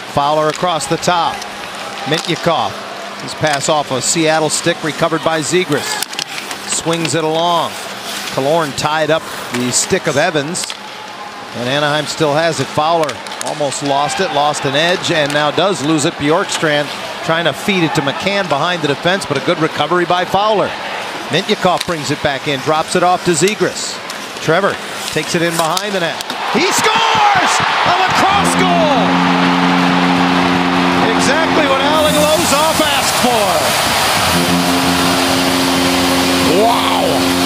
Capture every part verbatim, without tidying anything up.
Fowler across the top. Mintyukov. His pass off a Seattle stick, recovered by Zegras. Swings it along. Killorn tied up the stick of Evans. And Anaheim still has it. Fowler almost lost it, lost an edge, and now does lose it. Bjorkstrand trying to feed it to McCann behind the defense, but a good recovery by Fowler. Mintyukov brings it back in, drops it off to Zegras. Trevor takes it in behind the net. He scores! A lacrosse goal! Exactly what Alan Lozoff asked for. Wow!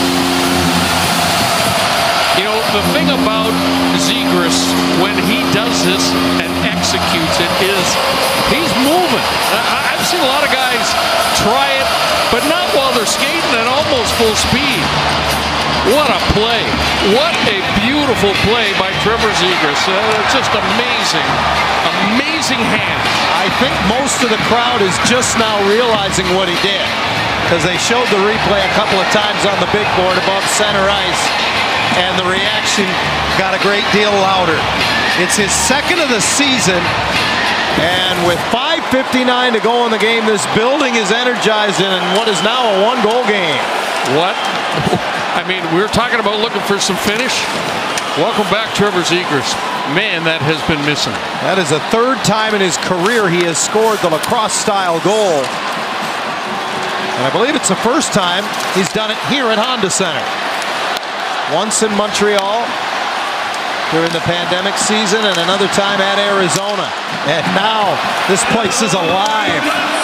You know, the thing about Zegras when he does this and executes it is he's moving. I've seen a lot of guys try it, but not while they're skating at almost full speed. What a play. What a beautiful play by Trevor Zegras. Uh, just amazing, amazing hand. I think most of the crowd is just now realizing what he did, because they showed the replay a couple of times on the big board above center ice, and the reaction got a great deal louder. It's his second of the season, and with five fifty-nine to go in the game, this building is energized in what is now a one-goal game. What? I mean, we were talking about looking for some finish. Welcome back, Trevor Zegras. Man, that has been missing. That is the third time in his career he has scored the lacrosse-style goal. And I believe it's the first time he's done it here at Honda Center. Once in Montreal during the pandemic season, and another time at Arizona. And now this place is alive.